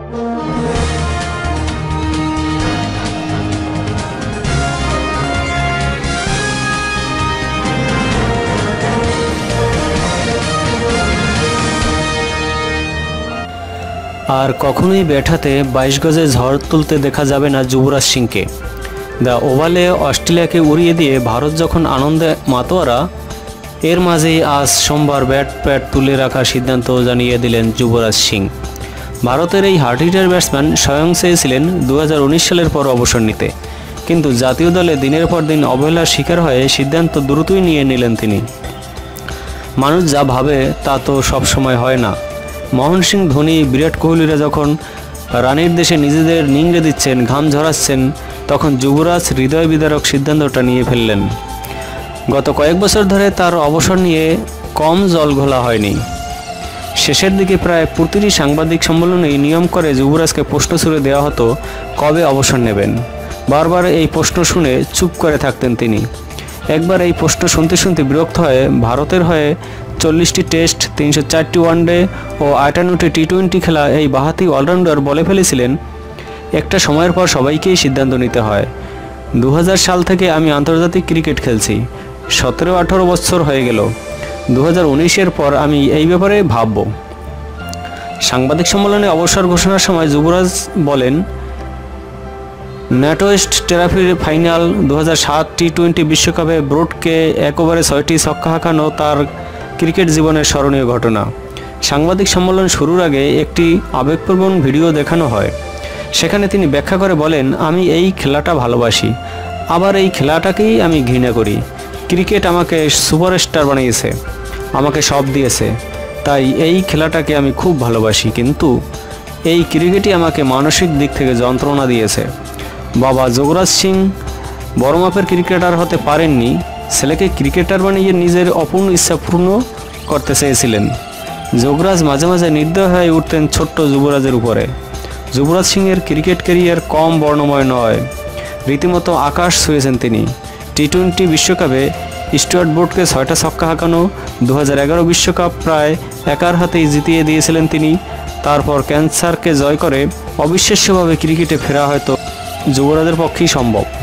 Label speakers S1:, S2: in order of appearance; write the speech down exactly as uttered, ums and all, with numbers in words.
S1: আর কখনোই ব্যাট হাতে বাইশ গজে ঝড় তুলতে দেখা যাবে না যুবরাজ সিংকে। দ্য ওভালে অস্ট্রেলিয়াকে উড়িয়ে দিয়ে ভারত যখন আনন্দে মাতোয়ারা, এর মাঝেই আজ সোমবার ব্যাট প্যাট তুলে রাখার সিদ্ধান্ত জানিয়ে দিলেন যুবরাজ সিং। ভারতের এই হার্ড হিটার ব্যাটসম্যান স্বয়ং চেয়েছিলেন দু হাজার উনিশ সালের পর অবসর নিতে, কিন্তু জাতীয় দলে দিনের পর দিন অবহেলার শিকার হয়ে সিদ্ধান্ত দ্রুতই নিয়ে নিলেন তিনি। মানুষ যা ভাবে তা তো সবসময় হয় না। মহেন্দ্র সিং ধোনি, বিরাট কোহলিরা যখন রানের দেশে নিজেদের নিংড়ে দিচ্ছেন, ঘাম ঝরাচ্ছেন, তখন যুবরাজ হৃদয় বিদারক সিদ্ধান্তটা নিয়ে ফেললেন। গত কয়েক বছর ধরে তার অবসর নিয়ে কম জল ঘোলা হয়নি। শেষের দিকে প্রায় প্রতিটি সাংবাদিক সম্মেলনেই নিয়ম করে যুবরাজকে প্রশ্ন ছুড়ে দেওয়া হতো কবে অবসর নেবেন। বারবার এই প্রশ্ন শুনে চুপ করে থাকতেন তিনি। একবার এই প্রশ্ন শুনতে শুনতে বিরক্ত হয়ে ভারতের হয়ে চল্লিশটি টেস্ট, তিনশো চারটি ওয়ানডে ও আটান্নটি টি টোয়েন্টি খেলা এই বাঁহাতি অলরাউন্ডার বলে ফেলেছিলেন, একটা সময়ের পর সবাইকেই সিদ্ধান্ত নিতে হয়। দু হাজার সাল থেকে আমি আন্তর্জাতিক ক্রিকেট খেলছি, সতেরো আঠারো বছর হয়ে গেল। দু হাজার উনিশের পর আমি এই ব্যাপারে ভাবব। সাংবাদিক সম্মেলনে অবসর ঘোষণার সময় যুবরাজ বলেন, ন্যাটওয়েস্ট ট্রফির ফাইনাল, দু হাজার সাত টি টোয়েন্টি বিশ্বকাপে ব্রুটকে এক ওভারে ছয়টি ছক্কা হাঁকানো তার ক্রিকেট জীবনের স্মরণীয় ঘটনা। সাংবাদিক সম্মেলন শুরুর আগে একটি আবেগপ্রবণ ভিডিও দেখানো হয়। সেখানে তিনি ব্যাখ্যা করে বলেন, আমি এই খেলাটা ভালোবাসি, আবার এই খেলাটাকেই আমি ঘৃণা করি। ক্রিকেট আমাকে সুপারস্টার বানিয়েছে, আমাকে সব দিয়েছে, তাই এই খেলাটাকে আমি খুব ভালোবাসি, কিন্তু এই ক্রিকেটই আমাকে মানসিক দিক থেকে যন্ত্রণা দিয়েছে। বাবা যুবরাজ সিং বড় মাপের ক্রিকেটার হতে পারেননি, ছেলেকে ক্রিকেটার বানিয়ে নিজের অপূর্ণ ইচ্ছা পূর্ণ করতে চেয়েছিলেন। যুবরাজ মাঝে মাঝে নির্দয় হয়ে উঠতেন ছোট্ট যুবরাজের উপরে। যুবরাজ সিংয়ের ক্রিকেট ক্যারিয়ার কম বর্ণময় নয়, রীতিমতো আকাশ ছুঁয়েছেন তিনি। টি টোয়েন্টি বিশ্বকাপে স্টুয়ার্ট ব্রডকে ছয়টা ছক্কা হাঁকানো, দু হাজার এগারো বিশ্বকাপ প্রায় একার হাতেই জিতিয়ে দিয়েছিলেন তিনি। তারপর ক্যান্সারকে জয় করে অবিশ্বাস্যভাবে ক্রিকেটে ফেরা হয়তো যুবরাজের পক্ষেই সম্ভব।